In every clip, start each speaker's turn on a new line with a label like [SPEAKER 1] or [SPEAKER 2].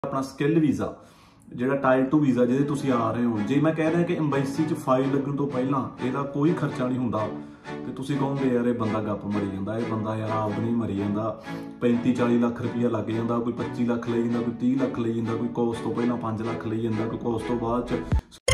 [SPEAKER 1] अपना skill visa ਜਿਹੜਾ tier 2 visa ਜਿਹਦੇ ਤੁਸੀਂ ਆ ਰਹੇ ਹੋ, ਜੇ ਮੈਂ ਕਹਿ ਰਿਹਾ ਕਿ ਐਮਬੈਸੀ 'ਚ ਫਾਈਲ ਲੱਗਣ ਤੋਂ ਪਹਿਲਾਂ ਇਹਦਾ ਕੋਈ ਖਰਚਾ ਨਹੀਂ ਹੁੰਦਾ ਤੇ ਤੁਸੀਂ ਕਹੋਗੇ ਯਾਰ ਇਹ ਬੰਦਾ ਗੱਪ ਮਰੀ ਜਾਂਦਾ, ਇਹ ਬੰਦਾ ਯਾਰ ਆਪ ਨਹੀਂ ਮਰੀ ਜਾਂਦਾ, 35-40 ਲੱਖ ਰੁਪਈਆ ਲੱਗ ਜਾਂਦਾ, ਕੋਈ 25 ਲੱਖ ਲਈ ਜਾਂਦਾ, ਕੋਈ 30 ਲੱਖ ਲਈ ਜਾਂਦਾ, ਕੋਈ ਕੋਰਸ ਤੋਂ ਪਹਿਲਾਂ 5 ਲੱਖ ਲਈ ਜਾਂਦਾ, ਕੋਈ ਕੋਰਸ ਤੋਂ ਬਾਅਦ 'ਚ।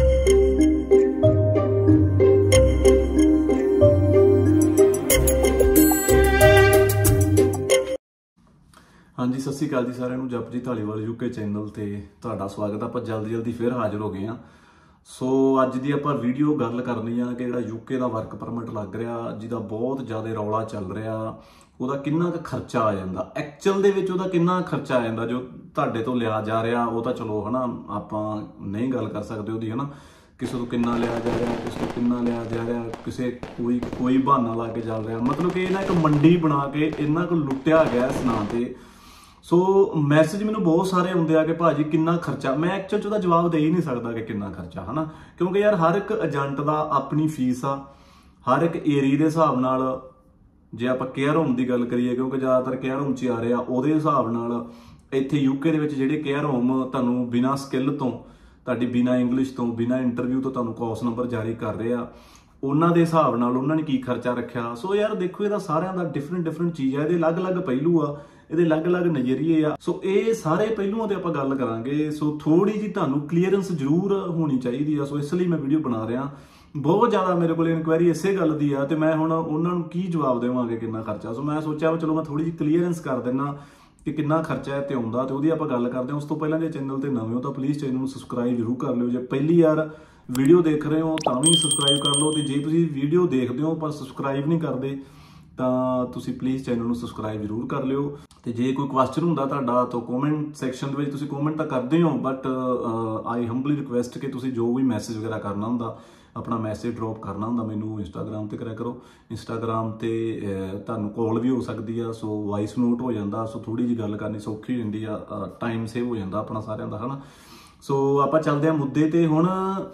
[SPEAKER 1] ਹਾਂਜੀ, ਸਤਿ ਸ਼੍ਰੀ ਅਕਾਲ ਜੀ ਸਾਰਿਆਂ ਨੂੰ। ਜਪਜੀ ਢਾਲੀਵਾਲ ਯੂਕੇ ਚੈਨਲ ਤੇ ਤੁਹਾਡਾ ਸਵਾਗਤ। ਆਪਾਂ ਜਲਦੀ ਫਿਰ ਹਾਜ਼ਰ ਹੋ ਗਏ ਹਾਂ। ਸੋ ਅੱਜ ਦੀ ਆਪਾਂ ਵੀਡੀਓ ਗੱਲ ਕਰਨੀ ਆ ਕਿ ਜਿਹੜਾ ਯੂਕੇ ਦਾ ਵਰਕ ਪਰਮਿਟ ਲੱਗ ਰਿਹਾ, ਜਿਹਦਾ ਬਹੁਤ ਜ਼ਿਆਦਾ ਰੌਲਾ ਚੱਲ ਰਿਹਾ, ਉਹਦਾ ਕਿੰਨਾ ਕੁ ਖਰਚਾ ਆ ਜਾਂਦਾ, ਐਕਚੁਅਲ ਦੇ ਵਿੱਚ ਉਹਦਾ ਕਿੰਨਾ ਖਰਚਾ ਆ ਜਾਂਦਾ ਜੋ ਤੁਹਾਡੇ ਤੋਂ ਲਿਆ ਜਾ ਰਿਹਾ। ਉਹ ਤਾਂ ਚਲੋ ਹਨਾ ਆਪਾਂ ਨਹੀਂ ਗੱਲ ਕਰ ਸਕਦੇ ਉਹਦੀ, ਹਨਾ ਕਿਸੇ ਤੋਂ ਕਿੰਨਾ ਲਿਆ ਜਾ ਰਿਹਾ, ਕਿਸੇ ਤੋਂ ਕਿੰਨਾ ਲਿਆ ਜਾ ਰਿਹਾ, ਕਿਸੇ ਕੋਈ ਬਹਾਨਾ ਲਾ ਕੇ ਚੱਲ ਰਿਹਾ। ਮਤਲਬ ਕਿ ਇਹਨਾਂ ਇੱਕ ਮੰਡੀ ਬਣਾ ਕੇ ਇਹਨਾਂ ਕੋਲ ਲੁੱਟਿਆ ਗਿਆ ਇਸ ਨਾਂ ਤੇ। ਸੋ ਮੈਸੇਜ ਮੈਨੂੰ ਬਹੁਤ ਸਾਰੇ ਆਉਂਦੇ ਆ ਕਿ ਭਾਜੀ ਕਿੰਨਾ ਖਰਚਾ। ਮੈਂ ਐਕਚੁਅਲ 'ਚ ਉਹਦਾ ਜਵਾਬ ਦੇ ਹੀ ਨਹੀਂ ਸਕਦਾ ਕਿ ਕਿੰਨਾ ਖਰਚਾ, ਹਨਾ, ਕਿਉਂਕਿ ਯਾਰ ਹਰ ਇੱਕ ਏਜੰਟ ਦਾ ਆਪਣੀ ਫੀਸ ਆ, ਹਰ ਇੱਕ ਏਰੀਆ ਦੇ ਹਿਸਾਬ ਨਾਲ। ਜੇ ਆਪਾਂ ਕੇਅਰ ਹੋਮ ਦੀ ਗੱਲ ਕਰੀਏ, ਕਿਉਂਕਿ ਜ਼ਿਆਦਾਤਰ ਕੇਅਰ ਹੋਮ 'ਚ ਆ ਰਹੇ ਆ, ਉਹਦੇ ਹਿਸਾਬ ਨਾਲ ਇੱਥੇ ਯੂਕੇ ਦੇ ਵਿੱਚ ਜਿਹੜੇ ਕੇਅਰ ਹੋਮ ਤੁਹਾਨੂੰ ਬਿਨਾਂ ਸਕਿੱਲ ਤੋਂ, ਤੁਹਾਡੀ ਬਿਨਾਂ ਇੰਗਲਿਸ਼ ਤੋਂ, ਬਿਨਾਂ ਇੰਟਰਵਿਊ ਤੋਂ ਤੁਹਾਨੂੰ ਕੋਰਸ ਨੰਬਰ ਜਾਰੀ ਕਰ ਰਹੇ ਆ, ਉਹਨਾਂ ਦੇ ਹਿਸਾਬ ਨਾਲ ਉਹਨਾਂ ਨੇ ਕੀ ਖਰਚਾ ਰੱਖਿਆ। ਸੋ ਯਾਰ ਦੇਖੋ, ਇਹਦਾ ਸਾਰਿਆਂ ਦਾ ਡਿਫਰੈਂਟ ਚੀਜ਼ ਆ, ਇਹਦੇ ਅਲੱਗ-ਅਲੱਗ ਪਹਿਲੂ ਆ, ਇਹਦੇ ਅਲੱਗ-ਅਲੱਗ ਨਜ਼ਰੀਏ ਆ। ਸੋ ਇਹ ਸਾਰੇ ਪਹਿਲੂਆਂ ਤੇ ਆਪਾਂ ਗੱਲ ਕਰਾਂਗੇ। ਸੋ ਥੋੜੀ ਜੀ ਤੁਹਾਨੂੰ ਕਲੀਅਰੈਂਸ ਜ਼ਰੂਰ ਹੋਣੀ ਚਾਹੀਦੀ ਆ। ਸੋ ਇਸ ਲਈ ਮੈਂ ਵੀਡੀਓ ਬਣਾ ਰਿਹਾ। ਬਹੁਤ ਜ਼ਿਆਦਾ ਮੇਰੇ ਕੋਲ ਇਨਕੁਆਇਰੀ ਇਸੇ ਗੱਲ ਦੀ ਆ ਤੇ ਮੈਂ ਹੁਣ ਉਹਨਾਂ ਨੂੰ ਕੀ ਜਵਾਬ ਦੇਵਾਂਗੇ ਕਿੰਨਾ ਖਰਚਾ। ਸੋ ਮੈਂ ਸੋਚਿਆ ਚਲੋ ਮੈਂ ਥੋੜੀ ਜਿਹੀ ਕਲੀਅਰੈਂਸ ਕਰ ਦਿੰਦਾ ਕਿ ਕਿੰਨਾ ਖਰਚਾ ਹੈ ਤੇ ਆਉਂਦਾ, ਤੇ ਉਹਦੀ ਆਪਾਂ ਗੱਲ ਕਰਦੇ ਹਾਂ। ਉਸ ਤੋਂ ਪਹਿਲਾਂ ਜੇ ਚੈਨਲ ਤੇ ਨਵੇਂ ਹੋ ਤਾਂ ਪਲੀਜ਼ ਚੈਨਲ ਨੂੰ ਸਬਸਕ੍ਰਾਈਬ ਜ਼ਰੂਰ ਕਰ ਲਿਓ। ਜੇ ਪਹਿਲੀ ਵਾਰ ਵੀਡੀਓ ਦੇਖ ਰਹੇ ਹੋ ਤਾਂ ਵੀ ਸਬਸਕ੍ਰਾਈਬ ਕਰ ਲਓ, ਤੇ ਜੇ ਤੁਸੀਂ ਵੀਡੀਓ ਦੇਖਦੇ ਹੋ ਪਰ ਸਬਸਕ੍ਰਾਈਬ ਨਹੀਂ ਕਰਦੇ ਤਾਂ ਤੁਸੀਂ ਪਲੀਜ਼ ਚੈਨਲ ਨੂੰ ਸਬਸਕ੍ਰਾਈਬ ਜ਼ਰੂਰ ਕਰ ਲਿਓ। ਤੇ ਜੇ ਕੋਈ ਕੁਐਸਚਨ ਹੁੰਦਾ ਤੁਹਾਡਾ ਤਾਂ ਕਮੈਂਟ ਸੈਕਸ਼ਨ ਦੇ ਵਿੱਚ ਤੁਸੀਂ ਕਮੈਂਟ ਤਾਂ ਕਰਦੇ ਹੋ, ਬਟ ਆਈ ਹੰਬਲੀ ਰਿਕੁਐਸਟ ਕਿ ਤੁਸੀਂ ਜੋ ਵੀ ਮੈਸੇਜ ਵਗੈਰਾ ਕਰਨਾ ਹੁੰਦਾ, ਆਪਣਾ ਮੈਸੇਜ ਡ੍ਰੌਪ ਕਰਨਾ ਹੁੰਦਾ, ਮੈਨੂੰ ਇੰਸਟਾਗ੍ਰਾਮ ਤੇ ਕਰਿਆ ਕਰੋ। ਇੰਸਟਾਗ੍ਰਾਮ ਤੇ ਤੁਹਾਨੂੰ ਕਾਲ ਵੀ ਹੋ ਸਕਦੀ ਆ, ਸੋ ਵਾਇਸ ਨੋਟ ਹੋ ਜਾਂਦਾ। ਸੋ ਥੋੜੀ ਜਿਹੀ ਗੱਲ ਕਰਨੀ ਸੌਖੀ ਹੋ ਜਾਂਦੀ ਆ, ਟਾਈਮ ਸੇਵ ਹੋ ਜਾਂਦਾ ਆਪਣਾ ਸਾਰਿਆਂ ਦਾ, ਹਨਾ। ਸੋ ਆਪਾਂ ਚੱਲਦੇ ਹਾਂ ਮੁੱਦੇ ਤੇ। ਹੁਣ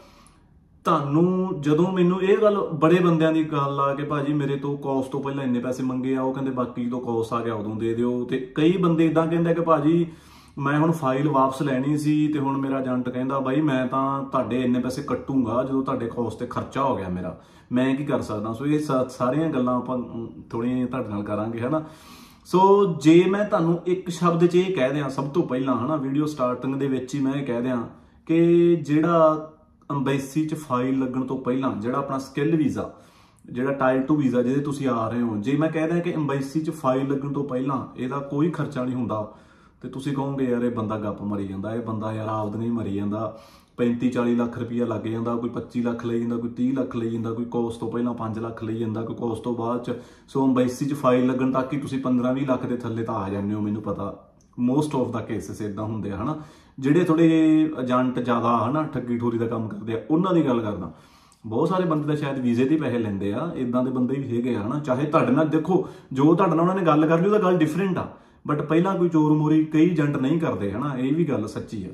[SPEAKER 1] ਤੁਹਾਨੂੰ ਜਦੋਂ ਮੈਨੂੰ ਇਹ ਗੱਲ, ਬੜੇ ਬੰਦਿਆਂ ਦੀ ਗੱਲ ਆ ਕਿ ਭਾਜੀ ਮੇਰੇ ਤੋਂ ਕੋਰਸ ਤੋਂ ਪਹਿਲਾਂ ਇੰਨੇ ਪੈਸੇ ਮੰਗੇ ਆ, ਉਹ ਕਹਿੰਦੇ ਬਾਕੀ ਜਦੋਂ ਕੋਰਸ ਆ ਗਿਆ ਉਦੋਂ ਦੇ ਦਿਓ। ਤੇ ਕਈ ਬੰਦੇ ਇਦਾਂ ਕਹਿੰਦੇ ਕਿ ਭਾਜੀ ਮੈਂ ਹੁਣ ਫਾਈਲ ਵਾਪਸ ਲੈਣੀ ਸੀ ਤੇ ਹੁਣ ਮੇਰਾ ਏਜੰਟ ਕਹਿੰਦਾ ਬਾਈ ਮੈਂ ਤਾਂ ਤੁਹਾਡੇ ਇੰਨੇ ਪੈਸੇ ਕੱਟੂੰਗਾ ਜਦੋਂ ਤੁਹਾਡੇ ਕੋਰਸ ਤੇ ਖਰਚਾ ਹੋ ਗਿਆ ਮੇਰਾ, ਮੈਂ ਕੀ ਕਰ ਸਕਦਾ। ਸੋ ਇਹ ਸਾਰੀਆਂ ਗੱਲਾਂ ਆਪਾਂ ਥੋੜ੍ਹੀਆਂ ਤੁਹਾਡੇ ਨਾਲ ਕਰਾਂਗੇ, ਹਨਾ। ਸੋ ਜੇ ਮੈਂ ਤੁਹਾਨੂੰ ਇੱਕ ਸ਼ਬਦ 'ਚ ਇਹ ਕਹਿ ਦਿਆਂ ਸਭ ਤੋਂ ਪਹਿਲਾਂ, ਹਨਾ, ਵੀਡੀਓ ਸਟਾਰਟਿੰਗ ਦੇ ਵਿੱਚ ਹੀ ਮੈਂ ਇਹ ਕਹਿ ਦਿਆਂ ਕਿ ਜਿਹੜਾ ਐਮਬੈਸੀ 'ਚ ਫਾਈਲ ਲੱਗਣ ਤੋਂ ਪਹਿਲਾਂ ਜਿਹੜਾ ਆਪਣਾ ਸਕਿੱਲ ਵੀਜ਼ਾ, ਜਿਹੜਾ ਟਾਇਰ 2 ਵੀਜ਼ਾ ਜਿਹਦੇ ਤੁਸੀਂ ਆ ਰਹੇ ਹੋ, ਜੇ ਮੈਂ ਕਹਿ ਦਿਆਂ ਕਿ ਐਮਬੈਸੀ 'ਚ ਫਾਈਲ ਲੱਗਣ ਤੋਂ ਪਹਿਲਾਂ ਇਹਦਾ ਕੋਈ ਖਰਚਾ ਨਹੀਂ ਹੁੰਦਾ ਤੇ ਤੁਸੀਂ ਕਹੋਗੇ ਯਾਰ ਇਹ ਬੰਦਾ ਗੱਪ ਮਰੀ ਜਾਂਦਾ, ਇਹ ਬੰਦਾ ਯਾਰ ਆਪਦ ਨਹੀਂ ਮਰੀ ਜਾਂਦਾ, 35-40 ਲੱਖ ਰੁਪਈਆ ਲੱਗ ਜਾਂਦਾ, ਕੋਈ 25 ਲੱਖ ਲਈ ਜਾਂਦਾ, ਕੋਈ 30 ਲੱਖ ਲਈ ਜਾਂਦਾ, ਕੋਈ ਕੋਰਸ ਤੋਂ ਪਹਿਲਾਂ 5 ਲੱਖ ਲਈ ਜਾਂਦਾ, ਕੋਈ ਕੋਰਸ ਤੋਂ ਬਾਅਦ 'ਚ। ਸੋ ਐਮਬੈਸੀ 'ਚ ਫਾਈਲ ਲੱਗਣ ਤੱਕ ਹੀ ਤੁਸੀਂ 15-20 ਲੱਖ ਦੇ ਥੱਲੇ ਤਾਂ ਆ ਜਾਂਦੇ ਹੋ, ਮੈਨੂੰ ਪਤਾ ਮੋਸਟ ਆਫ ਦਾ ਕੇਸਿਸ ਇਦਾਂ ਹੁੰਦੇ ਆ, ਹਨਾ। ਜਿਹੜੇ ਥੋੜੇ ਏਜੰਟ ਜ਼ਿਆਦਾ, ਹਨਾ, ਠੱਗੀ ਠੋਰੀ ਦਾ ਕੰਮ ਕਰਦੇ ਆ, ਉਹਨਾਂ ਦੀ ਗੱਲ ਕਰਦਾ। ਬਹੁਤ ਸਾਰੇ ਬੰਦੇ ਤਾਂ ਸ਼ਾਇਦ ਵੀਜ਼ੇ ਦੇ ਪੈਸੇ ਲੈਂਦੇ ਆ, ਇਦਾਂ ਦੇ ਬੰਦੇ ਵੀ ਹੈਗੇ ਆ, ਹਨਾ। ਚਾਹੇ ਤੁਹਾਡੇ ਨਾਲ ਦੇਖੋ ਜੋ ਤੁਹਾਡੇ ਨਾਲ ਉਹਨਾਂ ਨੇ ਗੱਲ ਕਰ ਲਈ ਉਹਦਾ ਗੱਲ ਡਿਫਰੈਂਟ ਆ, ਬਟ ਪਹਿਲਾਂ ਕੋਈ ਚੋਰ ਮੋਰੀ ਕਈ ਏਜੰਟ ਨਹੀਂ ਕਰਦੇ, ਹਨਾ, ਇਹ ਵੀ ਗੱਲ ਸੱਚੀ ਆ।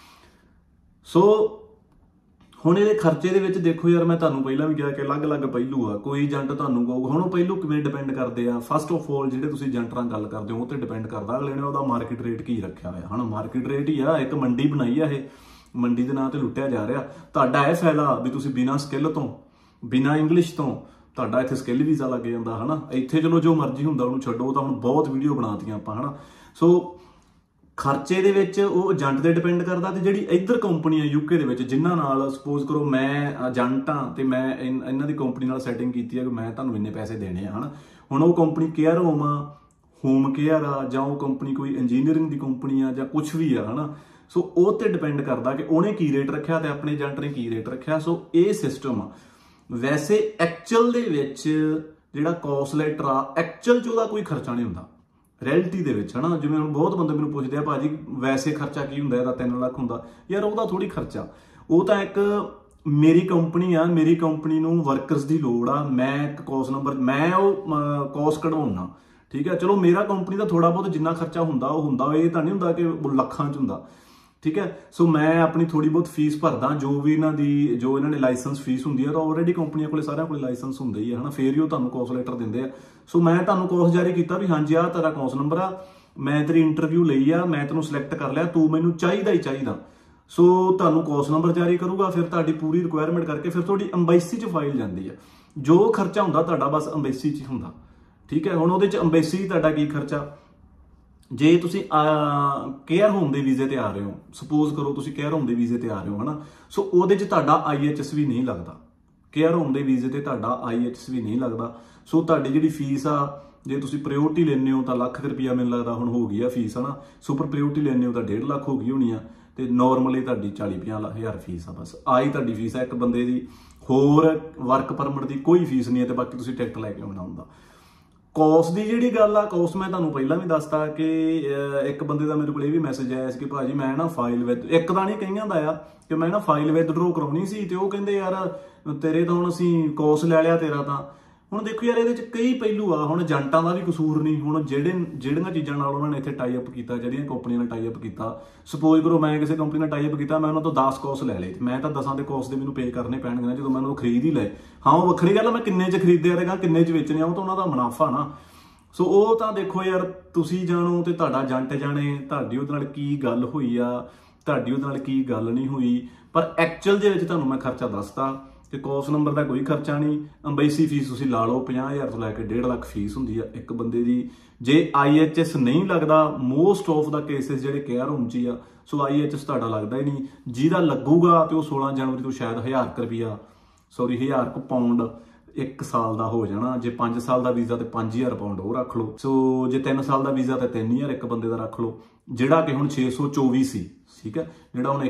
[SPEAKER 1] ਸੋ ਹੁਣ ਇਹਦੇ ਖਰਚੇ ਦੇ ਵਿੱਚ ਦੇਖੋ ਯਾਰ, ਮੈਂ ਤੁਹਾਨੂੰ ਪਹਿਲਾਂ ਵੀ ਕਿਹਾ ਕਿ ਅਲੱਗ-ਅਲੱਗ ਪਹਿਲੂ ਆ। ਕੋਈ ਏਜੰਟ ਤੁਹਾਨੂੰ ਕਹੂਗਾ, ਹੁਣ ਉਹ ਪਹਿਲੂ ਕਿਵੇਂ ਡਿਪੈਂਡ ਕਰਦੇ ਆ। ਫਸਟ ਆਫ ਆਲ ਜਿਹੜੇ ਤੁਸੀਂ ਏਜੰਟ ਨਾਲ ਗੱਲ ਕਰਦੇ ਹੋ ਉਹ ਤੇ ਡਿਪੈਂਡ ਕਰਦਾ ਅਗਲੇ ਨੇ ਉਹਦਾ ਮਾਰਕੀਟ ਰੇਟ ਕੀ ਰੱਖਿਆ ਹੋਇਆ, ਹਨਾ। ਮਾਰਕੀਟ ਰੇਟ ਹੀ ਆ, ਇੱਕ ਮੰਡੀ ਬਣਾਈ ਆ, ਇਹ ਮੰਡੀ ਦੇ ਨਾਂ ਤੇ ਲੁੱਟਿਆ ਜਾ ਰਿਹਾ। ਤੁਹਾਡਾ ਇਹ ਫਾਇਦਾ ਵੀ ਤੁਸੀਂ ਬਿਨਾਂ ਸਕਿੱਲ ਤੋਂ, ਬਿਨਾਂ ਇੰਗਲਿਸ਼ ਤੋਂ, ਤੁਹਾਡਾ ਇੱਥੇ ਸਕਿੱਲ ਵੀਜ਼ਾ ਲੱਗ ਜਾਂਦਾ, ਹਨਾ। ਇੱਥੇ ਚਲੋ ਜੋ ਮਰਜ਼ੀ ਹੁੰਦਾ ਉਹਨੂੰ ਛੱਡੋ, ਉਹ ਤਾਂ ਹੁਣ ਬਹੁਤ ਵੀਡੀਓ ਬਣਾਤੀਆਂ ਆਪਾਂ, ਹਨਾ। ਸੋ ਖਰਚੇ ਦੇ ਵਿੱਚ ਉਹ ਏਜੰਟ ਤੇ ਡਿਪੈਂਡ ਕਰਦਾ। ਤੇ ਜਿਹੜੀ ਇੱਧਰ ਕੰਪਨੀ ਆ ਯੂਕੇ ਦੇ ਵਿੱਚ, ਜਿਨ੍ਹਾਂ ਨਾਲ ਸਪੋਜ਼ ਕਰੋ ਮੈਂ ਏਜੰਟ ਹਾਂ ਤੇ ਮੈਂ ਇਹਨਾਂ ਦੀ ਕੰਪਨੀ ਨਾਲ ਸੈਟਿੰਗ ਕੀਤੀ ਹੈ ਕਿ ਮੈਂ ਤੁਹਾਨੂੰ ਇੰਨੇ ਪੈਸੇ ਦੇਣੇ ਆ, ਹਨਾ। ਹੁਣ ਉਹ ਕੰਪਨੀ ਕੇਅਰ ਹੋਮ ਆ, ਹੋਮ ਕੇਅਰ ਆ, ਜਾਂ ਉਹ ਕੰਪਨੀ ਕੋਈ ਇੰਜੀਨੀਅਰਿੰਗ ਦੀ ਕੰਪਨੀ ਆ, ਜਾਂ ਕੁਛ ਵੀ ਆ, ਹਨਾ। ਸੋ ਉਹ ਤੇ ਡਿਪੈਂਡ ਕਰਦਾ ਕਿ ਉਹਨੇ ਕੀ ਰੇਟ ਰੱਖਿਆ ਤੇ ਆਪਣੇ ਏਜੰਟ ਨੇ ਕੀ ਰੇਟ ਰੱਖਿਆ। ਸੋ ਇਹ ਸਿਸਟਮ ਆ। ਵੈਸੇ ਐਕਚੁਅਲ ਦੇ ਵਿੱਚ ਜਿਹੜਾ ਕੋਰਸ ਲੈਟਰ ਆ, ਐਕਚੁਅਲ 'ਚ ਉਹਦਾ ਕੋਈ ਖਰਚਾ ਨਹੀਂ ਹੁੰਦਾ ਰਿਐਲਿਟੀ ਦੇ ਵਿੱਚ, ਹਨਾ। ਜਿਵੇਂ ਹੁਣ ਬਹੁਤ ਬੰਦੇ ਮੈਨੂੰ ਪੁੱਛਦੇ ਆ ਭਾਜੀ ਵੈਸੇ ਖਰਚਾ ਕੀ ਹੁੰਦਾ, ਇਹਦਾ 3 ਲੱਖ ਹੁੰਦਾ। ਯਾਰ ਉਹਦਾ ਥੋੜੀ ਖਰਚਾ, ਉਹ ਤਾਂ ਇੱਕ ਮੇਰੀ ਕੰਪਨੀ ਆ, ਮੇਰੀ ਕੰਪਨੀ ਨੂੰ ਵਰਕਰਸ ਦੀ ਲੋੜ ਆ, ਮੈਂ ਇੱਕ ਕੋਰਸ ਨੰਬਰ, ਮੈਂ ਉਹ ਕੋਰਸ ਕਢਵਾਉਣਾ, ਠੀਕ ਹੈ। ਚਲੋ ਮੇਰਾ ਕੰਪਨੀ ਦਾ ਥੋੜਾ ਬਹੁਤ ਜਿੰਨਾ ਖਰਚਾ ਹੁੰਦਾ ਉਹ ਹੁੰਦਾ, ਇਹ ਤਾਂ ਨਹੀਂ ਹੁੰਦਾ ਕਿ ਲੱਖਾਂ 'ਚ ਹੁੰਦਾ, ਠੀਕ ਹੈ। ਸੋ ਮੈਂ ਆਪਣੀ ਥੋੜੀ ਬਹੁਤ ਫੀਸ ਭਰਦਾ, ਜੋ ਵੀ ਇਹਨਾਂ ਦੀ, ਜੋ ਇਹਨਾਂ ਨੇ ਲਾਇਸੈਂਸ ਫੀਸ ਹੁੰਦੀ ਹੈ, ਤਾਂ ਆਲਰੇਡੀ ਕੰਪਨੀਆਂ ਕੋਲੇ ਸਾਰਿਆਂ ਕੋਲੇ ਲਾਇਸੈਂਸ ਹੁੰਦਾ ਹੀ ਹੈ, ਹਨਾ। ਫੇਰ ਹੀ ਉਹ ਤੁਹਾਨੂੰ ਕੋਰਸ ਲੈਟਰ ਦਿੰਦੇ ਆ। ਸੋ ਮੈਂ ਤੁਹਾਨੂੰ ਕੋਰਸ ਜਾਰੀ ਕੀਤਾ ਵੀ ਹਾਂਜੀ ਆਹ ਤੇਰਾ ਕੋਰਸ ਨੰਬਰ ਆ, ਮੈਂ ਤੇਰੀ ਇੰਟਰਵਿਊ ਲਈ ਆ, ਮੈਂ ਤੈਨੂੰ ਸਿਲੈਕਟ ਕਰ ਲਿਆ, ਤੂੰ ਮੈਨੂੰ ਚਾਹੀਦਾ ਹੀ ਚਾਹੀਦਾ। ਸੋ ਤੁਹਾਨੂੰ ਕੋਸ ਨੰਬਰ ਜਾਰੀ ਕਰੂਗਾ, ਫਿਰ ਤੁਹਾਡੀ ਪੂਰੀ ਰਿਕੁਆਇਰਮੈਂਟ ਕਰਕੇ ਫਿਰ ਤੁਹਾਡੀ ਅੰਬੈਸੀ 'ਚ ਫਾਈਲ ਜਾਂਦੀ ਆ। ਜੋ ਖਰਚਾ ਹੁੰਦਾ ਤੁਹਾਡਾ ਬਸ ਅੰਬੈਸੀ 'ਚ ਹੁੰਦਾ, ਠੀਕ ਹੈ। ਹੁਣ ਉਹਦੇ 'ਚ ਅੰਬੈਸੀ ਤੁਹਾਡਾ ਕੀ ਖਰਚਾ, ਜੇ ਤੁਸੀਂ ਕੇਅਰ ਹੋਮ ਦੇ ਵੀਜ਼ੇ ਤੇ ਆ ਰਹੇ ਹੋ, ਸਪੋਜ਼ ਕਰੋ ਤੁਸੀਂ ਕੇਅਰ ਹੋਮ ਦੇ ਵੀਜ਼ੇ ਤੇ ਆ ਰਹੇ ਹੋ, ਹਨਾ, ਸੋ ਉਹਦੇ 'ਚ ਤੁਹਾਡਾ IHS ਵੀ ਨਹੀਂ ਲੱਗਦਾ। ਕੇਅਰ ਹੋਮ ਦੇ ਵੀਜ਼ੇ ਤੇ ਤੁਹਾਡਾ IHS ਵੀ ਨਹੀਂ ਲੱਗਦਾ। ਸੋ ਤੁਹਾਡੀ ਜਿਹੜੀ ਫੀਸ ਆ, ਜੇ ਤੁਸੀਂ ਪ੍ਰਾਇੋਰਟੀ ਲੈਂਦੇ ਹੋ ਤਾਂ ਲੱਖ ਰੁਪਈਆ ਮੈਨੂੰ ਲੱਗਦਾ ਹੁਣ ਹੋ ਗਈ ਆ ਫੀਸ, ਹਨਾ। ਸੁਪਰ ਪ੍ਰਾਇੋਰਟੀ ਲੈਂਦੇ ਹੋ ਤਾਂ 1.5 ਲੱਖ ਹੋ ਗਈ ਹੋਣੀ ਆ, ਤੇ ਨਾਰਮਲੀ ਤੁਹਾਡੀ 40-50 ਹਜ਼ਾਰ ਫੀਸ ਆ। ਬਸ ਆਹੀ ਤੁਹਾਡੀ ਫੀਸ ਆ ਇੱਕ ਬੰਦੇ ਦੀ, ਹੋਰ ਵਰਕ ਪਰਮਿਟ ਦੀ ਕੋਈ ਫੀਸ ਨਹੀਂ ਹੈ, ਤੇ ਬਾਕੀ ਤੁਸੀਂ ਟਿਕਟ ਲੈ ਕੇ ਆਉਣਾ ਹੁੰਦਾ। ਕੋਸ ਦੀ ਜਿਹੜੀ ਗੱਲ ਆ, ਕੋਸ ਮੈਂ ਤੁਹਾਨੂੰ ਪਹਿਲਾਂ ਵੀ ਦੱਸਤਾ ਕਿ ਇੱਕ ਬੰਦੇ ਦਾ ਮੇਰੇ ਕੋਲ ਇਹ ਵੀ ਮੈਸੇਜ ਆਇਆ ਸੀ ਕਿ ਭਾਜੀ ਮੈਂ ਨਾ ਫਾਈਲ ਵਿਦ, ਇੱਕ ਦਾ ਨਹੀਂ ਕਈਆਂ ਦਾ ਆ ਕਿ ਮੈਂ ਨਾ ਫਾਈਲ ਵਿਦਡਰੋ ਕਰਾਉਣੀ ਸੀ, ਤੇ ਉਹ ਕਹਿੰਦੇ ਯਾਰ ਤੇਰੇ ਤਾਂ ਹੁਣ ਅਸੀਂ ਕੋਸ ਲੈ ਲਿਆ ਤੇਰਾ ਤਾਂ। ਹੁਣ ਦੇਖੋ ਯਾਰ ਇਹਦੇ 'ਚ ਕਈ ਪਹਿਲੂ ਆ। ਹੁਣ ਏਜੰਟਾਂ ਦਾ ਵੀ ਕਸੂਰ ਨਹੀਂ। ਹੁਣ ਜਿਹੜੀਆਂ ਚੀਜ਼ਾਂ ਨਾਲ ਉਹਨਾਂ ਨੇ ਇੱਥੇ ਟਾਈ ਅਪ ਕੀਤਾ, ਜਿਹੜੀਆਂ ਕੰਪਨੀਆਂ ਨਾਲ ਟਾਈ ਅਪ ਕੀਤਾ, ਸਪੋਜ਼ ਕਰੋ ਮੈਂ ਕਿਸੇ ਕੰਪਨੀ ਨਾਲ ਟਾਈ ਅਪ ਕੀਤਾ, ਮੈਂ ਉਹਨਾਂ ਤੋਂ 10 ਕੋਸ ਲੈ ਲਏ, ਮੈਂ ਤਾਂ 10 ਦੇ ਕੋਸ ਦੇ ਮੈਨੂੰ ਪੇ ਕਰਨੇ ਪੈਣਗੇ ਜਦੋਂ ਮੈਂ ਉਹਨਾਂ ਨੂੰ ਖਰੀਦ ਹੀ ਲਏ। ਹਾਂ ਉਹ ਵੱਖਰੀ ਗੱਲ ਆ, ਮੈਂ ਕਿੰਨੇ 'ਚ ਖਰੀਦਿਆ ਰਹੇਗਾ, ਕਿੰਨੇ 'ਚ ਵੇਚਣੇ ਆ, ਉਹ ਤਾਂ ਉਹਨਾਂ ਦਾ ਮੁਨਾਫਾ ਨਾ। ਸੋ ਉਹ ਤਾਂ ਦੇਖੋ ਯਾਰ ਤੁਸੀਂ ਜਾਣੋ ਤੇ ਤੁਹਾਡਾ ਏਜੰਟ ਜਾਣੇ ਤੁਹਾਡੀ ਉਹਦੇ ਨਾਲ ਕੀ ਗੱਲ ਹੋਈ ਆ, ਤੁਹਾਡੀ ਉਹਦੇ ਨਾਲ ਕੀ ਗੱਲ ਨਹੀਂ ਹੋਈ। ਪਰ ਐਕਚੁਅਲ ਦੇ ਵਿੱਚ ਤੁਹਾਨੂੰ ਮੈਂ ਖਰਚਾ ਦੱਸਤਾ ਕਿ ਕੋਸ ਨੰਬਰ ਦਾ ਕੋਈ ਖਰਚਾ ਨਹੀਂ। ਅੰਬੈਸੀ ਫੀਸ ਤੁਸੀਂ ਲਾ ਲਓ 50,000 ਤੋਂ ਲੈ ਕੇ 1.5 ਲੱਖ ਫੀਸ ਹੁੰਦੀ ਆ ਇੱਕ ਬੰਦੇ ਦੀ। ਜੇ IHS ਨਹੀਂ ਲੱਗਦਾ, ਮੋਸਟ ਆਫ ਦਾ ਕੇਸਿਸ ਜਿਹੜੇ ਕੇਅਰ ਹੋਮ 'ਚ ਹੀ ਆ, ਸੋ IHS ਤੁਹਾਡਾ ਲੱਗਦਾ ਹੀ ਨਹੀਂ। ਜਿਹਦਾ ਲੱਗੂਗਾ ਤੇ ਉਹ 16 ਜਨਵਰੀ ਤੋਂ ਸ਼ਾਇਦ 1000 ਕੁ ਪਾਉਂਡ 1 ਸਾਲ ਦਾ ਹੋ ਜਾਣਾ। ਜੇ 5 ਸਾਲ ਦਾ ਵੀਜ਼ਾ ਤੇ 5000 ਪਾਉਂਡ ਉਹ ਰੱਖ ਲਓ। ਸੋ ਜੇ 3 ਸਾਲ ਦਾ ਵੀਜ਼ਾ ਤੇ 3000 ਇੱਕ ਬੰਦੇ ਦਾ ਰੱਖ ਲਓ, ਜਿਹੜਾ ਕਿ ਹੁਣ 624 ਸੀ, ਠੀਕ ਹੈ, ਜਿਹੜਾ ਹੁਣ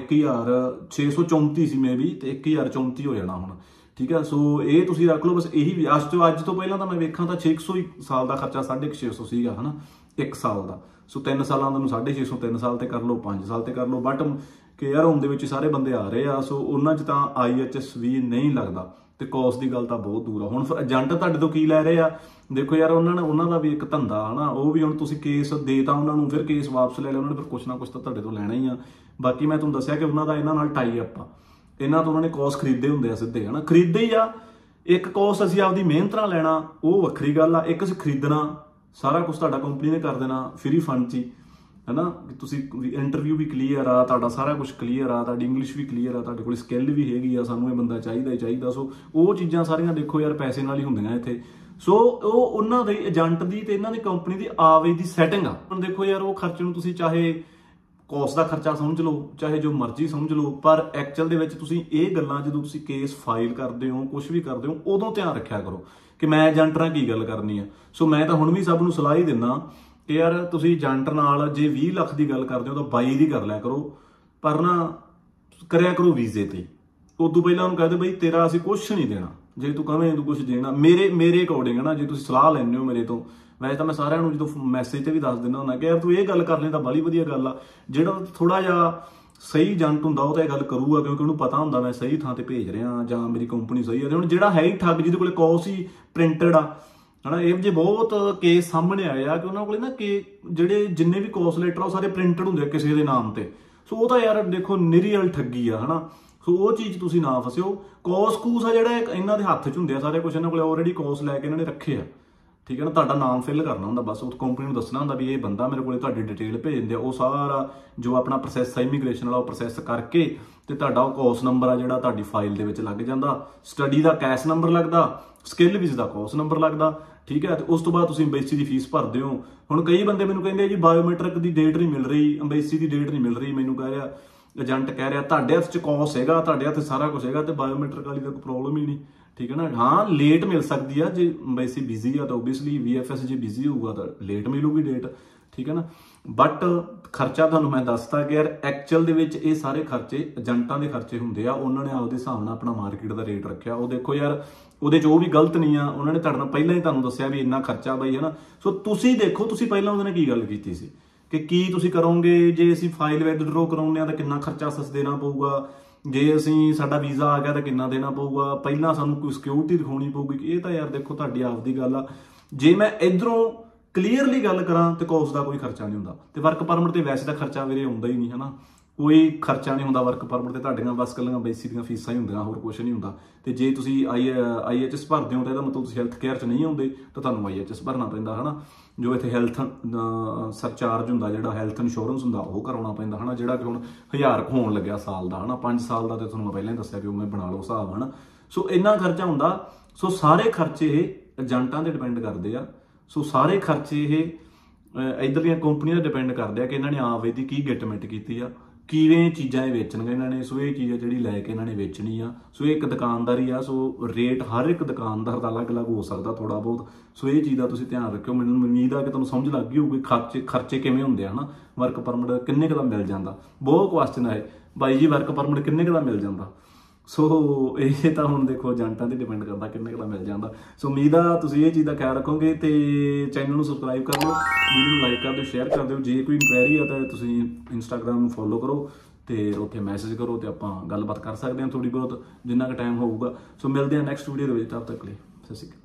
[SPEAKER 1] 1634 ਸੀ ਮੇ ਵੀ, ਤੇ 1034 ਹੋ ਜਾਣਾ ਹੁਣ, ਠੀਕ ਹੈ। ਸੋ ਇਹ ਤੁਸੀਂ ਰੱਖ ਲਓ ਬਸ। ਇਹੀ ਅੱਜ ਤੋਂ ਪਹਿਲਾਂ ਤਾਂ ਮੈਂ ਵੇਖਾਂ ਤਾਂ 600 ਹੀ ਸਾਲ ਦਾ ਖਰਚਾ 650 ਸੀਗਾ, ਹਨਾ, 1 ਸਾਲ ਦਾ। ਸੋ 3 ਸਾਲਾਂ ਦਾ ਨੂੰ 650, 3 ਸਾਲ ਤੇ ਕਰ ਲਓ, 5 ਸਾਲ ਤੇ ਕਰ ਲਓ। ਬਟ ਕੇਅਰ ਹੋਮ ਦੇ ਵਿੱਚ ਸਾਰੇ ਬੰਦੇ ਆ ਰਹੇ ਆ, ਸੋ ਉਹਨਾਂ 'ਚ ਤਾਂ IHS ਵੀ ਨਹੀਂ ਲੱਗਦਾ, ਤੇ ਕੋਸ ਦੀ ਗੱਲ ਤਾਂ ਬਹੁਤ ਦੂਰ ਆ। ਹੁਣ ਏਜੰਟ ਤੁਹਾਡੇ ਤੋਂ ਕੀ ਲੈ ਰਹੇ ਆ, ਦੇਖੋ ਯਾਰ ਉਹਨਾਂ ਦਾ ਵੀ ਇੱਕ ਧੰਦਾ, ਹਨਾ। ਉਹ ਵੀ ਹੁਣ ਤੁਸੀਂ ਕੇਸ ਦੇਤਾ ਉਹਨਾਂ ਨੂੰ, ਫਿਰ ਕੇਸ ਵਾਪਸ ਲੈ ਲਿਆ ਉਹਨਾਂ ਨੇ, ਫਿਰ ਕੁਛ ਨਾ ਕੁਛ ਤਾਂ ਤੁਹਾਡੇ ਤੋਂ ਲੈਣਾ ਹੀ ਆ। ਬਾਕੀ ਮੈਂ ਤੁਹਾਨੂੰ ਦੱਸਿਆ ਕਿ ਉਹਨਾਂ ਦਾ ਇਹਨਾਂ ਨਾਲ ਟਾਈ ਅਪ ਆ, ਇਹਨਾਂ ਤੋਂ ਉਹਨਾਂ ਨੇ ਕੋਸ ਖਰੀਦੇ ਹੁੰਦੇ ਆ ਸਿੱਧੇ, ਹਨਾ, ਖਰੀਦੇ ਹੀ ਆ। ਇੱਕ ਕੋਸ ਅਸੀਂ ਆਪਦੀ ਮਿਹਨਤ ਨਾਲ ਲੈਣਾ, ਉਹ ਵੱਖਰੀ ਗੱਲ ਆ। ਇੱਕ ਅਸੀਂ ਖਰੀਦਣਾ, ਸਾਰਾ ਕੁਛ ਤੁਹਾਡਾ ਕੰਪਨੀ ਨੇ ਕਰ ਦੇਣਾ ਫ੍ਰੀ ਫੰਡ 'ਚ ਹੀ, ਹਨਾ। ਤੁਸੀਂ ਇੰਟਰਵਿਊ ਵੀ ਕਲੀਅਰ ਆ, ਤੁਹਾਡਾ ਸਾਰਾ ਕੁਝ ਕਲੀਅਰ ਆ, ਤੁਹਾਡੀ ਇੰਗਲਿਸ਼ ਵੀ ਕਲੀਅਰ ਆ, ਤੁਹਾਡੇ ਕੋਲ ਸਕਿੱਲ ਵੀ ਹੈਗੀ ਆ, ਸਾਨੂੰ ਇਹ ਬੰਦਾ ਚਾਹੀਦਾ ਹੀ ਚਾਹੀਦਾ। ਸੋ ਉਹ ਚੀਜ਼ਾਂ ਸਾਰੀਆਂ ਦੇਖੋ ਯਾਰ ਪੈਸੇ ਨਾਲ ਹੀ ਹੁੰਦੀਆਂ ਇੱਥੇ। ਸੋ ਉਹ ਉਹਨਾਂ ਦੇ ਏਜੰਟ ਦੀ ਤੇ ਇਹਨਾਂ ਦੀ ਕੰਪਨੀ ਦੀ ਆਵੇ ਦੀ ਸੈਟਿੰਗ ਆ। ਹੁਣ ਦੇਖੋ ਯਾਰ ਉਹ ਖਰਚੇ ਨੂੰ ਤੁਸੀਂ ਚਾਹੇ ਕੋਸ ਦਾ ਖਰਚਾ ਸਮਝ ਲਓ, ਚਾਹੇ ਜੋ ਮਰਜ਼ੀ ਸਮਝ ਲਓ, ਪਰ ਐਕਚੁਅਲ ਦੇ ਵਿੱਚ ਤੁਸੀਂ ਇਹ ਗੱਲਾਂ ਜਦੋਂ ਤੁਸੀਂ ਕੇਸ ਫਾਈਲ ਕਰਦੇ ਹੋ, ਕੁਝ ਵੀ ਕਰਦੇ ਹੋ, ਉਦੋਂ ਧਿਆਨ ਰੱਖਿਆ ਕਰੋ ਕਿ ਮੈਂ ਏਜੰਟ ਨਾਲ ਕੀ ਗੱਲ ਕਰਨੀ ਆ। ਸੋ ਮੈਂ ਤਾਂ ਹੁਣ ਵੀ ਸਭ ਨੂੰ ਸਲਾਹ ਹੀ ਦਿੰਦਾ ਕਿ ਯਾਰ ਤੁਸੀਂ ਏਜੰਟ ਨਾਲ ਜੇ 20 ਲੱਖ ਦੀ ਗੱਲ ਕਰਦੇ ਹੋ ਤਾਂ 22 ਦੀ ਕਰ ਲਿਆ ਕਰੋ, ਪਰ ਨਾ ਕਰਿਆ ਕਰੋ ਵੀਜ਼ੇ ਤੇ। ਉਦੋਂ ਪਹਿਲਾਂ ਉਹਨੂੰ ਕਹਦੇ ਬਈ ਤੇਰਾ ਅਸੀਂ ਕੁਛ ਨਹੀਂ ਦੇਣਾ, ਜੇ ਤੂੰ ਕਵੇਂ ਤੂੰ ਕੁਛ ਦੇਣਾ ਮੇਰੇ ਅਕੋਰਡਿੰਗ ਹੈ ਨਾ। ਜੇ ਤੁਸੀਂ ਸਲਾਹ ਲੈਂਦੇ ਹੋ ਮੇਰੇ ਤੋਂ, ਵੈਸੇ ਤਾਂ ਮੈਂ ਸਾਰਿਆਂ ਨੂੰ ਜਦੋਂ ਮੈਸੇਜ ਤੇ ਵੀ ਦੱਸ ਦਿੰਦਾ ਹੁੰਦਾ ਕਿ ਯਾਰ ਤੂੰ ਇਹ ਗੱਲ ਕਰ ਲੈ ਤਾਂ ਬੜੀ ਵਧੀਆ ਗੱਲ ਆ। ਜਿਹੜਾ ਥੋੜਾ ਜਿਹਾ ਸਹੀ ਏਜੰਟ ਹੁੰਦਾ ਉਹ ਤਾਂ ਇਹ ਗੱਲ ਕਰੂਗਾ, ਕਿਉਂਕਿ ਉਹਨੂੰ ਪਤਾ ਹੁੰਦਾ ਮੈਂ ਸਹੀ ਥਾਂ ਤੇ ਭੇਜ ਰਿਹਾ ਜਾਂ ਮੇਰੀ ਕੰਪਨੀ ਸਹੀ ਹੈ। ਹੁਣ ਜਿਹੜਾ ਹੈ ਹੀ ਠੱਗ, ਜਿਹਦੇ ਕੋਲ ਕੋਸ ਹੀ ਪ੍ਰਿੰਟਡ ਆ, ਹਨਾ, ਇਹ ਜੇ ਬਹੁਤ ਕੇਸ ਸਾਹਮਣੇ ਆਏ ਆ ਕਿ ਉਹਨਾਂ ਕੋਲੇ ਨਾ ਕਿ ਜਿਹੜੇ ਜਿੰਨੇ ਵੀ ਕੋਸ ਲੈਟਰ ਉਹ ਸਾਰੇ ਪ੍ਰਿੰਟਡ ਹੁੰਦੇ ਆ ਕਿਸੇ ਦੇ ਨਾਮ ਤੇ। ਸੋ ਉਹ ਤਾਂ ਯਾਰ ਦੇਖੋ ਨਿਰੀਅਲ ਠੱਗੀ ਆ, ਹਨਾ। ਸੋ ਉਹ ਚੀਜ਼ ਤੁਸੀਂ ਨਾ ਫਸਿਓ। ਕੋਸ ਕੂਸ ਆ ਜਿਹੜਾ ਇਹਨਾਂ ਦੇ ਹੱਥ 'ਚ ਹੁੰਦੇ ਆ ਸਾਰੇ ਕੁਝ, ਇਹਨਾਂ ਕੋਲੇ ਆਲਰੇਡੀ ਕੋਸ ਲੈ ਕੇ ਇਹਨਾਂ ਨੇ ਰੱਖੇ ਆ, ਠੀਕ ਹੈ ਨਾ। ਤੁਹਾਡਾ ਨਾਮ ਫਿਲ ਕਰਨਾ ਹੁੰਦਾ ਬਸ, ਉਸ ਕੰਪਨੀ ਨੂੰ ਦੱਸਣਾ ਹੁੰਦਾ ਵੀ ਇਹ ਬੰਦਾ ਮੇਰੇ ਕੋਲੇ, ਤੁਹਾਡੀ ਡਿਟੇਲ ਭੇਜ ਦਿੰਦੇ ਆ। ਉਹ ਸਾਰਾ ਜੋ ਆਪਣਾ ਪ੍ਰੋਸੈਸ ਆ ਇਮੀਗ੍ਰੇਸ਼ਨ ਵਾਲਾ, ਉਹ ਪ੍ਰੋਸੈਸ ਕਰਕੇ ਤੇ ਤੁਹਾਡਾ ਉਹ ਕੋਸ ਨੰਬਰ ਆ ਜਿਹੜਾ ਤੁਹਾਡੀ ਫਾਈਲ ਦੇ ਵਿੱਚ ਲੱਗ ਜਾਂਦਾ। ਸਟੱਡੀ ਦਾ ਕੈਸ਼ ਨੰਬਰ ਲੱਗਦਾ, ਸਕਿੱਲ ਵੀਜ਼ਾ ਦਾ ਕੋਸ ਨੰਬਰ ਲੱਗਦਾ, ਠੀਕ ਹੈ। ਤੇ ਉਸ ਤੋਂ ਬਾਅਦ ਤੁਸੀਂ ਅੰਬੈਸੀ ਦੀ ਫੀਸ ਭਰਦੇ ਹੋ। ਹੁਣ ਕਈ ਬੰਦੇ ਮੈਨੂੰ ਕਹਿੰਦੇ ਜੀ ਬਾਇਓਮੈਟ੍ਰਿਕ ਦੀ ਡੇਟ ਨਹੀਂ ਮਿਲ ਰਹੀ, ਅੰਬੈਸੀ ਦੀ ਡੇਟ ਨਹੀਂ ਮਿਲ ਰਹੀ। ਮੈਨੂੰ ਕਹਿ ਰਿਹਾ ਏਜੰਟ, ਕਹਿ ਰਿਹਾ ਤੁਹਾਡੇ ਹੱਥ 'ਚ ਕੋਸ ਹੈਗਾ, ਤੁਹਾਡੇ ਹੱਥ ਸਾਰਾ ਕੁਝ ਹੈਗਾ, ਤੇ ਬਾਇਓਮੈਟ੍ਰਿਕ ਵਾਲੀ ਤਾਂ ਕੋਈ ਪ੍ਰੋਬਲਮ ਹੀ ਨਹੀਂ, ਠੀਕ ਹੈ ਨਾ। ਹਾਂ ਲੇਟ ਮਿਲ ਸਕਦੀ ਆ, ਜੇ ਅੰਬੈਸੀ ਬਿਜ਼ੀ ਆ ਤਾਂ ਓਬਵੀਅਸਲੀ VFS ਜੇ ਬਿਜ਼ੀ ਹੋਊਗਾ ਤਾਂ ਲੇਟ ਮਿਲੂਗੀ ਡੇਟ, ਠੀਕ ਹੈ ਨਾ। ਬਟ ਖਰਚਾ ਤੁਹਾਨੂੰ ਮੈਂ ਦੱਸਤਾ ਕਿ ਯਾਰ ਐਕਚੁਅਲ ਦੇ ਵਿੱਚ ਇਹ ਸਾਰੇ ਖਰਚੇ ਏਜੰਟਾਂ ਦੇ ਖਰਚੇ ਹੁੰਦੇ ਆ। ਉਹਨਾਂ ਨੇ ਆਪਦੇ ਹਿਸਾਬ ਨਾਲ ਆਪਣਾ ਮਾਰਕੀਟ ਦਾ ਰੇਟ ਰੱਖਿਆ। ਉਹ ਦੇਖੋ ਯਾਰ ਉਹਦੇ 'ਚ ਉਹ ਵੀ ਗਲਤ ਨਹੀਂ ਆ, ਉਹਨਾਂ ਨੇ ਤੁਹਾਡੇ ਨਾਲ ਪਹਿਲਾਂ ਹੀ ਤੁਹਾਨੂੰ ਦੱਸਿਆ ਵੀ ਇੰਨਾ ਖਰਚਾ ਬਾਈ, ਹੈ ਨਾ। ਸੋ ਤੁਸੀਂ ਦੇਖੋ ਤੁਸੀਂ ਪਹਿਲਾਂ ਉਹਦੇ ਨਾਲ ਕੀ ਗੱਲ ਕੀਤੀ ਸੀ ਕਿ ਕੀ ਤੁਸੀਂ ਕਰੋਗੇ, ਜੇ ਅਸੀਂ ਫਾਈਲ ਵਿਦਡਰੋ ਕਰਾਉਂਦੇ ਆ ਤਾਂ ਕਿੰਨਾ ਖਰਚਾ ਸਸ ਦੇਣਾ ਪਊਗਾ, ਜੇ ਅਸੀਂ ਸਾਡਾ ਵੀਜ਼ਾ ਆ ਗਿਆ ਤਾਂ ਕਿੰਨਾ ਦੇਣਾ ਪਊਗਾ, ਪਹਿਲਾਂ ਸਾਨੂੰ ਕੋਈ ਸਿਕਿਉਰਿਟੀ ਦਿਖਾਉਣੀ ਪਊਗੀ। ਇਹ ਤਾਂ ਯਾਰ ਦੇਖੋ ਤੁਹਾਡੀ ਆਪਦੀ ਗੱਲ ਆ। ਜੇ ਮੈਂ ਇਧਰੋਂ ਕਲੀਅਰਲੀ ਗੱਲ ਕਰਾਂ ਤੇ ਕੋਸ ਦਾ ਕੋਈ ਖਰਚਾ ਨਹੀਂ ਹੁੰਦਾ, ਤੇ ਵਰਕ ਪਰਮਿਟ ਤੇ ਵੈਸੇ ਤਾਂ ਖਰਚਾ ਵੀਰੇ ਹੁੰਦਾ ਹੀ ਨਹੀਂ, ਹੈ ਨਾ। ਕੋਈ ਖਰਚਾ ਨਹੀਂ ਹੁੰਦਾ ਵਰਕ ਪਰਮਿਟ ਤੇ, ਤੁਹਾਡੀਆਂ ਬਸ ਕੱਲੀਆਂ ਬੇਸਿਕ ਦੀਆਂ ਫੀਸਾਂ ਹੀ ਹੁੰਦੀਆਂ, ਹੋਰ ਕੁਝ ਨਹੀਂ ਹੁੰਦਾ। ਤੇ ਜੇ ਤੁਸੀਂ IHS ਭਰਦੇ ਹੋ ਤਾਂ ਇਹਦਾ ਮਤਲਬ ਤੁਸੀਂ ਹੈਲਥ ਕੇਅਰ 'ਚ ਨਹੀਂ ਆਉਂਦੇ ਤਾਂ ਤੁਹਾਨੂੰ IHS ਭਰਨਾ ਪੈਂਦਾ ਹੈ ਨਾ। ਜੋ ਇੱਥੇ ਹੈਲਥ ਸਰਚਾਰਜ ਹੁੰਦਾ, ਜਿਹੜਾ ਹੈਲਥ ਇੰਸ਼ੋਰੈਂਸ ਹੁੰਦਾ ਉਹ ਕਰਾਉਣਾ ਪੈਂਦਾ ਹੈ ਨਾ, ਜਿਹੜਾ ਕਿ ਹੁਣ 1000 ਹੋਣ ਲੱਗਿਆ ਸਾਲ ਦਾ ਹੈ ਨਾ। 5 ਸਾਲ ਦਾ ਤੇ ਤੁਹਾਨੂੰ ਮੈਂ ਪਹਿਲਾਂ ਹੀ ਦੱਸਿਆ ਕਿ ਉਹ ਮੈਂ ਬਣਾ ਲਓ ਹਿਸਾਬ ਹੈ ਨਾ। ਸੋ ਇੰਨਾ ਖਰਚਾ ਹੁੰਦਾ। ਸੋ ਸਾਰੇ ਖਰਚੇ ਇਹ ਏਜੰਟਾਂ ਤੇ ਡਿਪੈਂਡ ਕਰਦੇ ਆ। ਸੋ ਸਾਰੇ ਖਰਚੇ ਇਹ ਇੱਧਰਲੀਆਂ ਕੰਪਨੀਆਂ ਤੇ ਡਿਪੈਂਡ ਕਰਦੇ ਆ ਕਿ ਇਹਨਾਂ ਨੇ ਆਪ ਇਹਦੀ ਕੀ ਗਿਟਮਿਟ ਕੀਤੀ ਆ, ਕਿਵੇਂ ਚੀਜ਼ਾਂ ਇਹ ਵੇਚਣਗੇ ਇਹਨਾਂ ਨੇ। ਸੋ ਇਹ ਚੀਜ਼ ਆ ਜਿਹੜੀ ਲੈ ਕੇ ਇਹਨਾਂ ਨੇ ਵੇਚਣੀ ਆ। ਸੋ ਇਹ ਇੱਕ ਦੁਕਾਨਦਾਰੀ ਆ। ਸੋ ਰੇਟ ਹਰ ਇੱਕ ਦੁਕਾਨਦਾਰ ਦਾ ਅਲੱਗ-ਅਲੱਗ ਹੋ ਸਕਦਾ ਥੋੜਾ ਬਹੁਤ। ਸੋ ਇਹ ਚੀਜ਼ ਦਾ ਤੁਸੀਂ ਧਿਆਨ ਰੱਖਿਓ। ਮੈਨੂੰ ਉਮੀਦ ਆ ਕਿ ਤੁਹਾਨੂੰ ਸਮਝ ਲੱਗ ਗਈ ਹੋਊਗੀ ਖਰਚੇ ਕਿਵੇਂ ਹੁੰਦੇ ਆ ਨਾ। ਵਰਕ ਪਰਮਿਟ ਕਿੰਨੇ ਕੁ ਦਾ ਮਿਲ ਜਾਂਦਾ, ਬਹੁਤ ਕੁਐਸਚਨ ਆਏ ਬਾਈ ਜੀ ਵਰਕ ਪਰਮਿਟ ਕਿੰਨੇ ਕੁ ਦਾ ਮਿਲ ਜਾਂਦਾ। ਸੋ ਇਹ ਤਾਂ ਹੁਣ ਦੇਖੋ ਏਜੰਟਾਂ ਤੇ ਡਿਪੈਂਡ ਕਰਦਾ ਕਿੰਨੇ ਕੁ ਦਾ ਮਿਲ ਜਾਂਦਾ। ਸੋ ਉਮੀਦ ਆ ਤੁਸੀਂ ਇਹ ਚੀਜ਼ ਦਾ ਖਿਆਲ ਰੱਖੋਗੇ ਤੇ ਚੈਨਲ ਨੂੰ ਸਬਸਕ੍ਰਾਈਬ ਕਰ ਲਓ, ਵੀਡੀਓ ਨੂੰ ਲਾਈਕ ਕਰ ਦਿਓ, ਸ਼ੇਅਰ ਕਰ ਦਿਓ। ਜੇ ਕੋਈ ਇਨਕੁਆਇਰੀ ਆ ਤਾਂ ਤੁਸੀਂ ਇੰਸਟਾਗ੍ਰਾਮ ਨੂੰ ਫੋਲੋ ਕਰੋ ਤੇ ਉੱਥੇ ਮੈਸੇਜ ਕਰੋ ਤੇ ਆਪਾਂ ਗੱਲਬਾਤ ਕਰ ਸਕਦੇ ਹਾਂ ਥੋੜੀ ਬਹੁਤ ਜਿੰਨਾ ਕੁ ਟਾਈਮ ਹੋਊਗਾ। ਸੋ ਮਿਲਦੇ ਹਾਂ ਨੈਕਸਟ ਵੀਡੀਓ ਦੇ ਵਿੱਚ, ਤਦ ਤੱਕ ਲਈ ਸਤਿ ਸ਼੍ਰੀ ਅਕਾਲ।